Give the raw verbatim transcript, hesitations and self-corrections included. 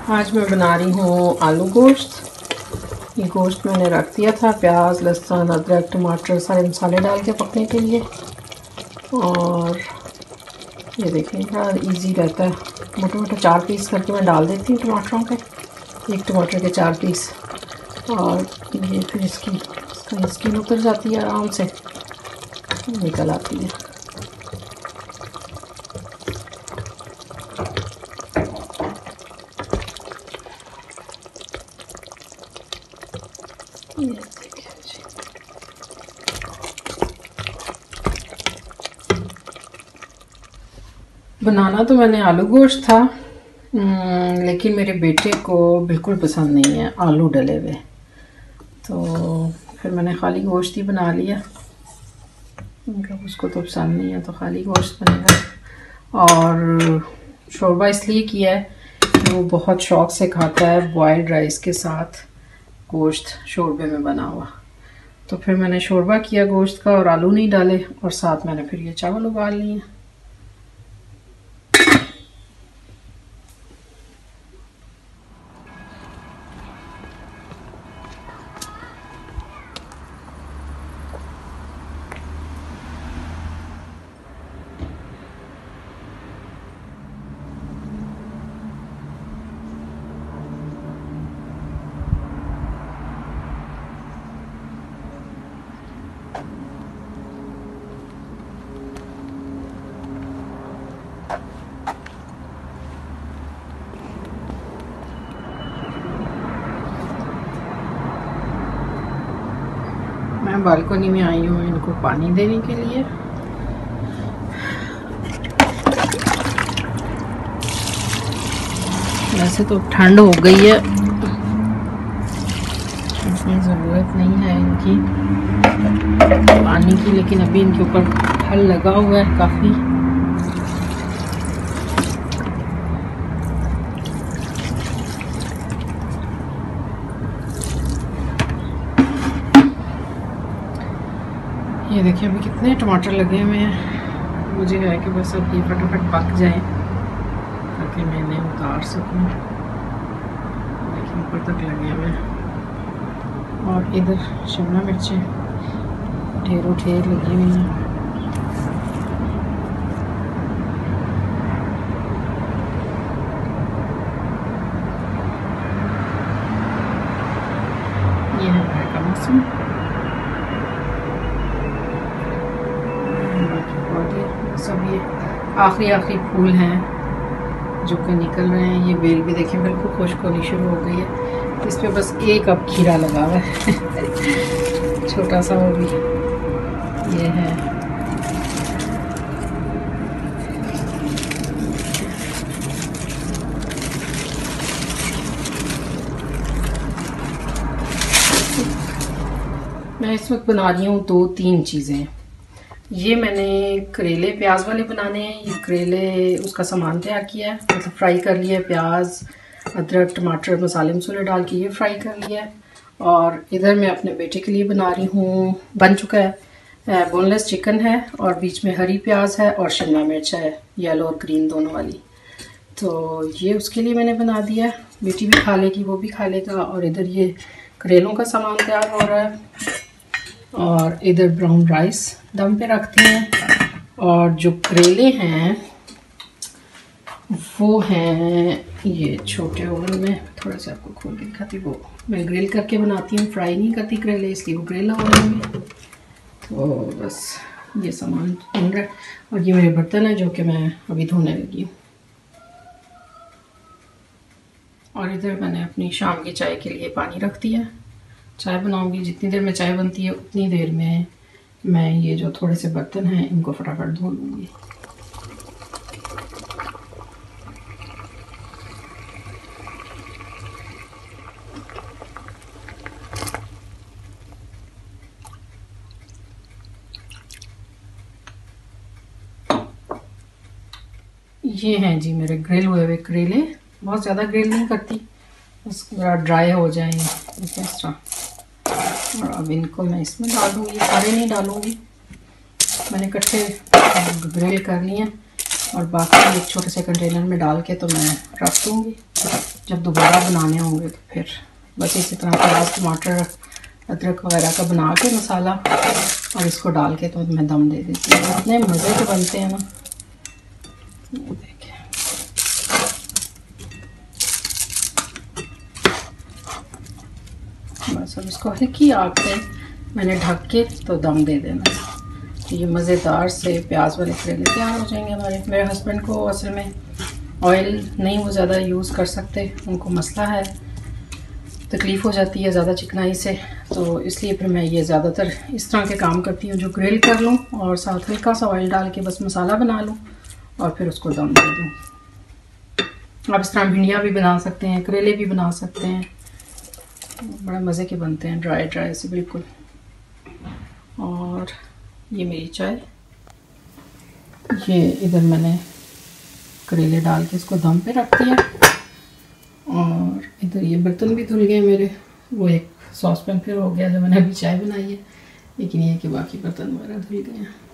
आज मैं बना रही हूँ आलू गोश्त। ये गोश्त मैंने रख दिया था प्याज लहसुन अदरक टमाटर सारे मसाले डाल के पकने के लिए। और ये देखें बड़ा इजी रहता है। मोटे मोटे चार पीस करके मैं डाल देती हूँ टमाटरों के, एक टमाटर के चार पीस। और ये फिर इसकी इसका स्किन उतर जाती है, आराम से निकल आती है। बनाना तो मैंने आलू गोश्त था, लेकिन मेरे बेटे को बिल्कुल पसंद नहीं है आलू डले हुए, तो फिर मैंने खाली गोश्त ही बना लिया। मतलब उसको तो पसंद नहीं है तो खाली गोश्त बनेगा। और शोरबा इसलिए किया है कि वो बहुत शौक़ से खाता है बॉयल्ड राइस के साथ गोश्त शोरबे में बना हुआ। तो फिर मैंने शोरबा किया गोश्त का और आलू नहीं डाले, और साथ मैंने फिर ये चावल उबाल लिए। मैं बालकनी में आई हूँ इनको पानी देने के लिए। वैसे तो ठंड हो गई है, इसमें ज़रूरत नहीं है इनकी पानी की, लेकिन अभी इनके ऊपर फल लगा हुआ है काफ़ी। ये देखिए अभी कितने टमाटर लगे हुए हैं। मुझे है कि बस अब ये फटाफट पक जाए ताकि मैं इन्हें उतार सकूं। देखिए ऊपर तक लगे हुए हैं। और इधर शिमला मिर्चें ढेरों ढेर लगी हुई हैं। ये है मई का मौसम। सब ये आखिरी आखिरी फूल हैं जो कि निकल रहे हैं। ये बेल भी देखिए बिल्कुल खुश्क होनी शुरू हो गई है। इस पे बस एक अब खीरा लगा हुआ है छोटा सा, वो भी ये है। मैं इस वक्त बना रही हूँ दो तीन चीज़ें। ये मैंने करेले प्याज वाले बनाने हैं। ये करेले उसका सामान तैयार किया है, मतलब फ्राई कर लिया है। प्याज अदरक टमाटर मसाले मसाले डाल के ये फ्राई कर लिया है। और इधर मैं अपने बेटे के लिए बना रही हूँ, बन चुका है, बोनलेस चिकन है और बीच में हरी प्याज है और शिमला मिर्च है, येलो और ग्रीन दोनों वाली। तो ये उसके लिए मैंने बना दिया है। बेटी भी खा लेगी, वो भी खा लेगा। और इधर ये करेलों का सामान तैयार हो रहा है। और इधर ब्राउन राइस दम पे रखते हैं। और जो करेले हैं वो हैं ये छोटे ओवन में, थोड़ा सा आपको खोल के दिखाती। वो मैं ग्रिल करके बनाती हूँ, फ्राई नहीं करती करेले, इसलिए वो ग्रिल ओवन में। तो बस ये सामान बन रहा है। और ये मेरे बर्तन है जो कि मैं अभी धोने लगी हूँ। और इधर मैंने अपनी शाम की चाय के लिए पानी रख दिया। चाय बनाऊंगी, जितनी देर में चाय बनती है उतनी देर में मैं ये जो थोड़े से बर्तन हैं इनको फटाफट धो लूँगी। ये हैं जी मेरे ग्रिल हुए हुए करेले। बहुत ज़्यादा ग्रिल नहीं करती, बस ज़रा ड्राई हो जाएंगे इस तरह। और अब इनको मैं इसमें डाल दूँगी, सारे नहीं डालूँगी, मैंने इकट्ठे ग्रिल कर लिए और बाकी एक छोटे से कंटेनर में डाल के तो मैं रख दूँगी। जब दोबारा बनाने होंगे तो फिर बस इसी तरह प्याज टमाटर अदरक वगैरह का बना के मसाला और इसको डाल के तो मैं दम दे देती हूँ। इतने मज़े के बनते हैं ना, देखिए। बस अब इसको हल्की आग पे मैंने ढक के तो दम दे देना। तो ये मज़ेदार से प्याज वाले करेले तैयार हो जाएंगे हमारे। मेरे हस्बैंड को असल में ऑयल नहीं वो ज़्यादा यूज़ कर सकते, उनको मसला है, तकलीफ़ हो जाती है ज़्यादा चिकनाई से, तो इसलिए फिर मैं ये ज़्यादातर इस तरह के काम करती हूँ जो ग्रिल कर लूँ और साथ हल्का सा ऑयल डाल के बस मसाला बना लूँ और फिर उसको दम दे दूँ। आप इस तरह भिंडियाँ भी बना सकते हैं, करेले भी बना सकते हैं, बड़े मज़े के बनते हैं, ड्राई ड्राई से बिल्कुल। और ये मेरी चाय, ये इधर मैंने करेले डाल के इसको दम पे रख दिया और इधर ये बर्तन भी धुल गए मेरे। वो एक सॉस पैन फिर हो गया जो मैंने अभी चाय बनाई है, लेकिन ये कि बाकी बर्तन वगैरह धुल गए हैं।